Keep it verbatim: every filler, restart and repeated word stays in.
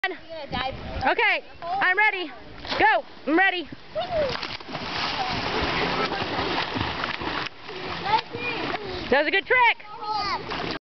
Okay, I'm ready. Go. I'm ready. That was a good trick.